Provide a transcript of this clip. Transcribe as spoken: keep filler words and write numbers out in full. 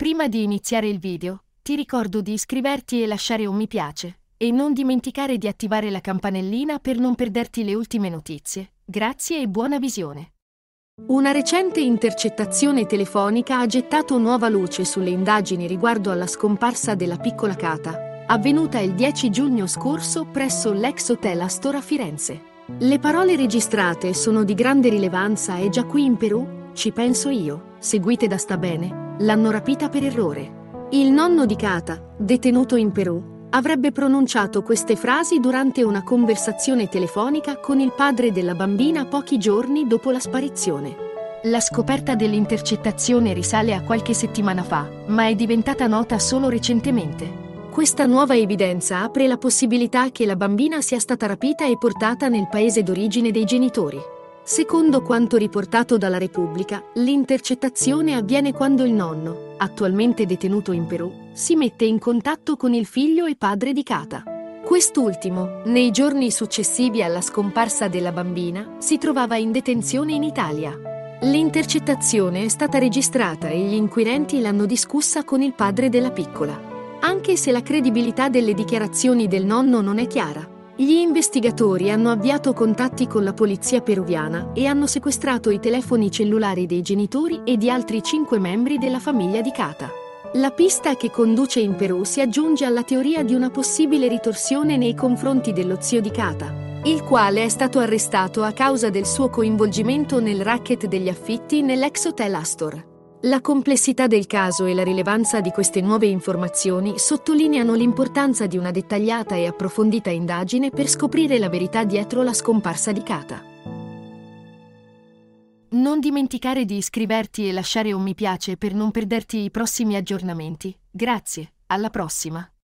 Prima di iniziare il video, ti ricordo di iscriverti e lasciare un mi piace, e non dimenticare di attivare la campanellina per non perderti le ultime notizie. Grazie e buona visione. Una recente intercettazione telefonica ha gettato nuova luce sulle indagini riguardo alla scomparsa della piccola Kata, avvenuta il dieci giugno scorso presso l'ex hotel Astor a Firenze. Le parole registrate sono di grande rilevanza e già qui in Perù, ci penso io, seguite da Sta Bene, l'hanno rapita per errore. Il nonno di Kata, detenuto in Perù, avrebbe pronunciato queste frasi durante una conversazione telefonica con il padre della bambina pochi giorni dopo la sparizione. La scoperta dell'intercettazione risale a qualche settimana fa, ma è diventata nota solo recentemente. Questa nuova evidenza apre la possibilità che la bambina sia stata rapita e portata nel paese d'origine dei genitori. Secondo quanto riportato dalla Repubblica, l'intercettazione avviene quando il nonno, attualmente detenuto in Perù, si mette in contatto con il figlio e padre di Kata. Quest'ultimo, nei giorni successivi alla scomparsa della bambina, si trovava in detenzione in Italia. L'intercettazione è stata registrata e gli inquirenti l'hanno discussa con il padre della piccola. Anche se la credibilità delle dichiarazioni del nonno non è chiara, gli investigatori hanno avviato contatti con la polizia peruviana e hanno sequestrato i telefoni cellulari dei genitori e di altri cinque membri della famiglia di Kata. La pista che conduce in Perù si aggiunge alla teoria di una possibile ritorsione nei confronti dello zio di Kata, il quale è stato arrestato a causa del suo coinvolgimento nel racket degli affitti nell'ex hotel Astor. La complessità del caso e la rilevanza di queste nuove informazioni sottolineano l'importanza di una dettagliata e approfondita indagine per scoprire la verità dietro la scomparsa di Kata. Non dimenticare di iscriverti e lasciare un mi piace per non perderti i prossimi aggiornamenti. Grazie, alla prossima!